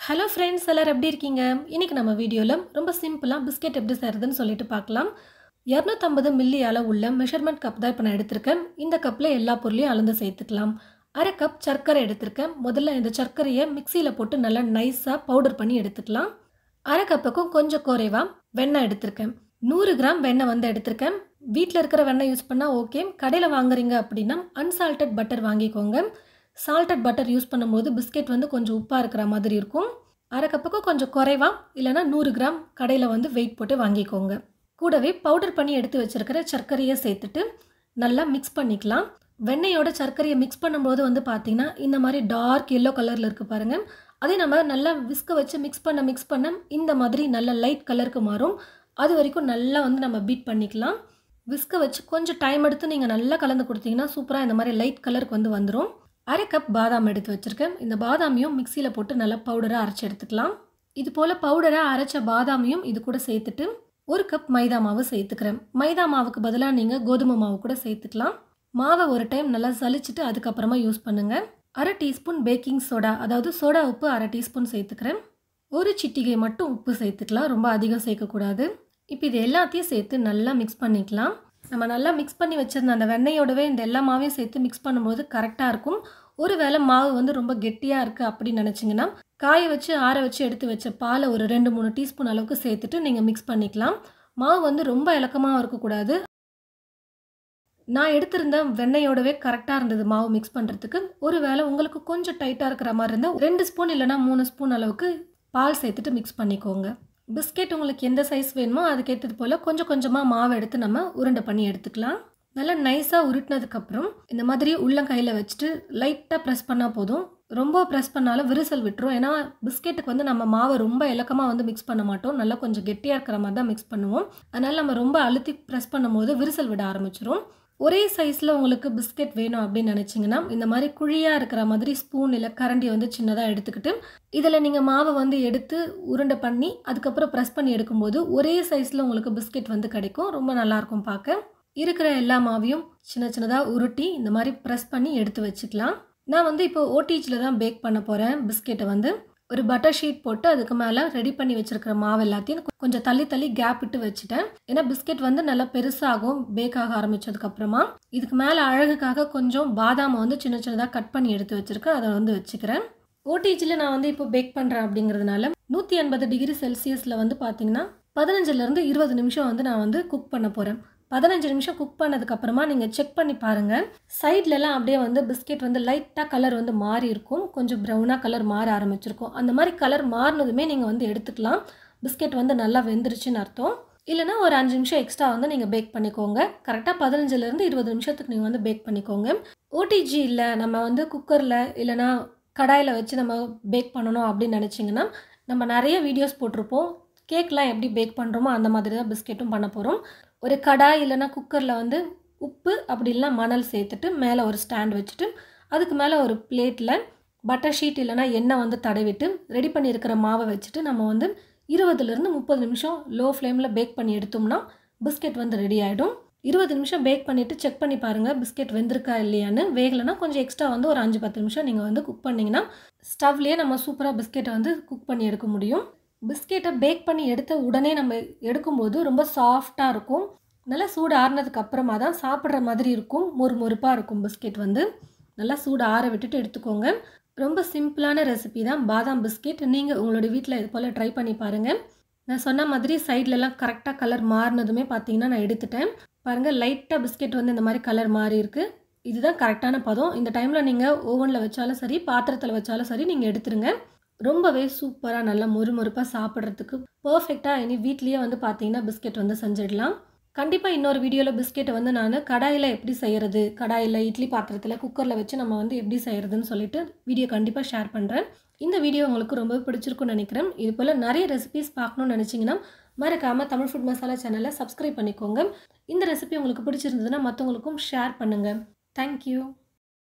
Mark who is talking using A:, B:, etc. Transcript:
A: Hello friends, எல்லாரும் எப்படி இருக்கீங்க? இன்னைக்கு நம்ம வீடியோவில் ரொம்ப சிம்பிளாக பிஸ்கெட் எப்படி செய்கிறதுன்னு சொல்லிட்டு பார்க்கலாம். 250 மில்லி அளவுள்ள மெஷர்மெண்ட் கப் தான் இப்போ நான் எடுத்திருக்கேன். இந்த கப்பில் எல்லா பொருளையும் அளந்து சேர்த்துக்கலாம். அரை கப் சர்க்கரை எடுத்திருக்கேன். முதல்ல இந்த சர்க்கரையை மிக்சியில் போட்டு நல்லா நைஸாக பவுடர் பண்ணி எடுத்துக்கலாம். அரை கப்புக்கும் கொஞ்சம் குறைவாக வெண்ணெய் எடுத்திருக்கேன். 100 கிராம் வெண்ணெய் வந்து எடுத்திருக்கேன். வீட்டில் இருக்கிற வெண்ணெய் யூஸ் பண்ணால் ஓகே. கடையில் வாங்குறீங்க அப்படின்னா அன்சால்டட் பட்டர் வாங்கிக்கோங்க. சால்டட் பட்டர் யூஸ் பண்ணும்போது பிஸ்கெட் வந்து கொஞ்சம் உப்பாக இருக்கிற மாதிரி இருக்கும். அரை கப்புக்கும் கொஞ்சம் குறைவாக இல்லைனா 100 கிராம் கடையில் வந்து வெயிட் போட்டு வாங்கிக்கோங்க. கூடவே பவுடர் பண்ணி எடுத்து வச்சுருக்கிற சர்க்கரையை சேர்த்துட்டு நல்லா மிக்ஸ் பண்ணிக்கலாம். வெண்ணெயோட சர்க்கரையை மிக்ஸ் பண்ணும்போது வந்து பார்த்திங்கன்னா இந்த மாதிரி டார்க் எல்லோ கலரில் இருக்குது பாருங்கள். அதே நம்ம நல்லா விஸ்க வச்சு மிக்ஸ் பண்ண இந்த மாதிரி நல்ல லைட் கலருக்கு மாறும். அது வரைக்கும் நல்லா வந்து நம்ம பீட் பண்ணிக்கலாம். விஸ்க வச்சு கொஞ்சம் டைம் எடுத்து நீங்கள் நல்லா கலந்து கொடுத்தீங்கன்னா சூப்பராக இந்த மாதிரி லைட் கலருக்கு வந்து வந்துடும். அரை கப் பாதாம் எடுத்து வச்சுருக்கேன். இந்த பாதாமையும் மிக்சியில் போட்டு நல்லா பவுடராக அரைச்சி எடுத்துக்கலாம். இது போல் பவுடராக அரைச்ச பாதாமையும் இது கூட சேர்த்துட்டு 1 கப் மைதா மாவு சேர்த்துக்கிறேன். மைதா மாவுக்கு பதிலாக நீங்கள் கோதுமை மாவு கூட சேர்த்துக்கலாம். மாவை ஒரு டைம் நல்லா சலிச்சிட்டு அதுக்கப்புறமா யூஸ் பண்ணுங்கள். அரை டீஸ்பூன் பேக்கிங் சோடா, அதாவது சோடா உப்பு அரை டீஸ்பூன் சேர்த்துக்கிறேன். ஒரு சிட்டிகை மட்டும் உப்பு சேர்த்துக்கலாம், ரொம்ப அதிகம் சேர்க்கக்கூடாது. இப்போ இது எல்லாத்தையும் சேர்த்து நல்லா மிக்ஸ் பண்ணிக்கலாம். நம்ம நல்லா மிக்ஸ் பண்ணி வச்சுருந்த அந்த வெண்ணெயோடவே இந்த எல்லா மாவையும் சேர்த்து மிக்ஸ் பண்ணும்போது கரெக்டாக இருக்கும். ஒரு வேளை மாவு வந்து ரொம்ப கெட்டியாக இருக்குது அப்படின்னு நினச்சிங்கன்னா காய வச்சு ஆற வச்சு எடுத்து வச்ச பாலை ஒரு 2-3 டீஸ்பூன் அளவுக்கு சேர்த்துட்டு நீங்கள் மிக்ஸ் பண்ணிக்கலாம். மாவு வந்து ரொம்ப இலக்கமாக இருக்கக்கூடாது. நான் எடுத்திருந்த வெண்ணெயோடவே கரெக்டாக இருந்தது மாவு மிக்ஸ் பண்ணுறதுக்கு. ஒரு வேளை உங்களுக்கு கொஞ்சம் டைட்டாக இருக்கிற மாதிரி இருந்தால் 2 ஸ்பூன் இல்லைனா 3 ஸ்பூன் அளவுக்கு பால் சேர்த்துட்டு மிக்ஸ் பண்ணிக்கோங்க. பிஸ்கெட் உங்களுக்கு எந்த சைஸ் வேணுமோ அதுக்கேற்றது போல் கொஞ்சம் கொஞ்சமாக மாவு எடுத்து நம்ம உருண்டை பண்ணி எடுத்துக்கலாம். நல்லா நைஸாக உருட்டினதுக்கப்புறம் இந்த மாதிரி உள்ளங்கையில் வச்சுட்டு லைட்டாக ப்ரெஸ் பண்ணால் போதும். ரொம்ப ப்ரெஸ் பண்ணாலும் விரிசல் விட்டுரும். ஏன்னா பிஸ்கெட்டுக்கு வந்து நம்ம மாவை ரொம்ப இலக்கமாக வந்து மிக்ஸ் பண்ண மாட்டோம். நல்லா கொஞ்சம் கெட்டியாக இருக்கிற மாதிரி தான் மிக்ஸ் பண்ணுவோம். அதனால் நம்ம ரொம்ப அழுத்தி ப்ரெஸ் பண்ணும்போது விரிசல் விட ஆரம்பிச்சிரும். ஒரே சைஸில் உங்களுக்கு பிஸ்கெட் வேணும் அப்படின்னு நினச்சிங்கன்னா இந்த மாதிரி குழியாக இருக்கிற மாதிரி ஸ்பூன் இல்லை கரண்டி வந்து சின்னதாக எடுத்துக்கிட்டு இதில் நீங்கள் மாவை வந்து எடுத்து உருண்டை பண்ணி அதுக்கப்புறம் ப்ரெஸ் பண்ணி எடுக்கும்போது ஒரே சைஸில் உங்களுக்கு பிஸ்கெட் வந்து கிடைக்கும். ரொம்ப நல்லாயிருக்கும் பார்க்க. இருக்கிற எல்லா மாவையும் சின்ன சின்னதாக உருட்டி இந்த மாதிரி ப்ரெஸ் பண்ணி எடுத்து வச்சுக்கலாம். நான் வந்து இப்போ ஓடிஜியில் தான் பேக் பண்ண போகிறேன். பிஸ்கெட்டை வந்து ஒரு பட்டர் ஷீட் போட்டு அதுக்கு மேலே ரெடி பண்ணி வச்சுருக்கிற மாவு எல்லாத்தையும் கொஞ்சம் தள்ளி கேப் விட்டு வச்சுட்டேன். ஏன்னா பிஸ்கெட் வந்து நல்லா பெருசாகும் பேக் ஆக ஆரம்பித்ததுக்கப்புறமா. இதுக்கு மேலே அழகுக்காக கொஞ்சம் பாதாமை வந்து சின்ன சின்னதாக கட் பண்ணி எடுத்து வச்சுருக்கேன். அதை வந்து வச்சுக்கிறேன். ஓடிஜியில் நான் வந்து இப்போ பேக் பண்ணுறேன் அப்படிங்கிறதுனால 180 டிகிரி செல்சியஸில் வந்து பார்த்திங்கன்னா 15லேருந்து 20 நிமிஷம் வந்து நான் வந்து குக் பண்ண போகிறேன். 15 நிமிஷம் குக் பண்ணதுக்கப்புறமா நீங்கள் செக் பண்ணி பாருங்கள். சைட்லலாம் அப்படியே வந்து பிஸ்கெட் வந்து லைட்டாக கலர் வந்து மாறி இருக்கும். கொஞ்சம் ப்ரௌனாக கலர் மாற ஆரம்பிச்சிருக்கும். அந்த மாதிரி கலர் மாறினதுமே நீங்கள் வந்து எடுத்துக்கலாம். பிஸ்கெட் வந்து நல்லா வெந்துருச்சுன்னு அர்த்தம். இல்லைனா ஒரு 5 நிமிஷம் எக்ஸ்ட்ரா வந்து நீங்கள் பேக் பண்ணிக்கோங்க. கரெக்டாக 15லேருந்து 20 நிமிஷத்துக்கு நீங்கள் வந்து பேக் பண்ணிக்கோங்க. ஓடிஜி இல்லை நம்ம வந்து குக்கரில் இல்லைனா கடாயில் வச்சு நம்ம பேக் பண்ணணும் அப்படின்னு நினச்சிங்கன்னா நம்ம நிறைய வீடியோஸ் போட்டிருப்போம். கேக்லாம் எப்படி பேக் பண்ணுறோமோ அந்த மாதிரி தான் பிஸ்கெட்டும் பண்ண போகிறோம். ஒரு கடாய் இல்லைனா குக்கரில் வந்து உப்பு அப்படி இல்லைனா மணல் சேர்த்துட்டு மேலே ஒரு ஸ்டாண்ட் வச்சுட்டு அதுக்கு மேலே ஒரு பிளேட்டில் பட்டர் ஷீட் இல்லைனா எண்ணெய் வந்து தடவிட்டு ரெடி பண்ணியிருக்கிற மாவை வச்சுட்டு நம்ம வந்து 20லேருந்து 30 நிமிஷம் லோ ஃப்ளேமில் பேக் பண்ணி எடுத்தோம்னா பிஸ்கெட் வந்து ரெடி ஆகிடும். 20 நிமிஷம் பேக் பண்ணிவிட்டு செக் பண்ணி பாருங்கள் பிஸ்கெட் வெந்திருக்கா இல்லையான்னு. வேகலைன்னா கொஞ்சம் எக்ஸ்ட்ரா வந்து ஒரு 5-10 நிமிஷம் நீங்கள் வந்து குக் பண்ணிங்கன்னா ஸ்டவ்லேயே நம்ம சூப்பராக பிஸ்கெட்டை வந்து குக் பண்ணி எடுக்க முடியும். பிஸ்கெட்டை பேக் பண்ணி எடுத்த உடனே நம்ம எடுக்கும்போது ரொம்ப சாஃப்டாக இருக்கும். நல்லா சூடு ஆறுனதுக்கு அப்புறமா தான் சாப்பிட்ற மாதிரி இருக்கும். மொறுமொறுப்பாக இருக்கும் பிஸ்கெட் வந்து. நல்லா சூடு ஆற விட்டுட்டு எடுத்துக்கோங்க. ரொம்ப சிம்பிளான ரெசிபி தான் பாதாம் பிஸ்கெட். நீங்கள் உங்களோட வீட்டில் இது போல் ட்ரை பண்ணி பாருங்கள். நான் சொன்ன மாதிரி சைட்லலாம் கரெக்டாக கலர் மாறினதுமே பார்த்தீங்கன்னா நான் எடுத்துட்டேன். பாருங்கள் லைட்டாக பிஸ்கெட் வந்து இந்த மாதிரி கலர் மாறி இருக்குது. இதுதான் கரெக்டான பதம். இந்த டைமில் நீங்கள் ஓவனில் வச்சாலும் சரி பாத்திரத்தில் வச்சாலும் சரி நீங்கள் எடுத்துருங்க. ரொம்பவே சூப்பராக நல்லா மொறுமொறுப்பாக சாப்பிட்றதுக்கு பர்ஃபெக்டாக இனி வீட்லேயே வந்து பார்த்தீங்கன்னா பிஸ்கெட் வந்து செஞ்சிடலாம். கண்டிப்பாக இன்னொரு வீடியோவில் பிஸ்கெட்டை வந்து நான் கடாயில் எப்படி செய்கிறது, கடாயில் இட்லி பாத்திரத்தில் குக்கரில் வச்சு நம்ம வந்து எப்படி செய்கிறதுன்னு சொல்லிட்டு வீடியோ கண்டிப்பாக ஷேர் பண்ணுறேன். இந்த வீடியோ உங்களுக்கு ரொம்ப பிடிச்சிருக்குன்னு நினைக்கிறேன். இது போல் நிறைய ரெசிபிஸ் பார்க்கணுன்னு நினச்சிங்கன்னா மறக்காமல் தமிழ் ஃபுட் மசாலா சேனலை சப்ஸ்கிரைப் பண்ணிக்கோங்க. இந்த ரெசிபி உங்களுக்கு பிடிச்சிருந்ததுன்னா மற்றவங்களுக்கும் ஷேர் பண்ணுங்கள். தேங்க்யூ.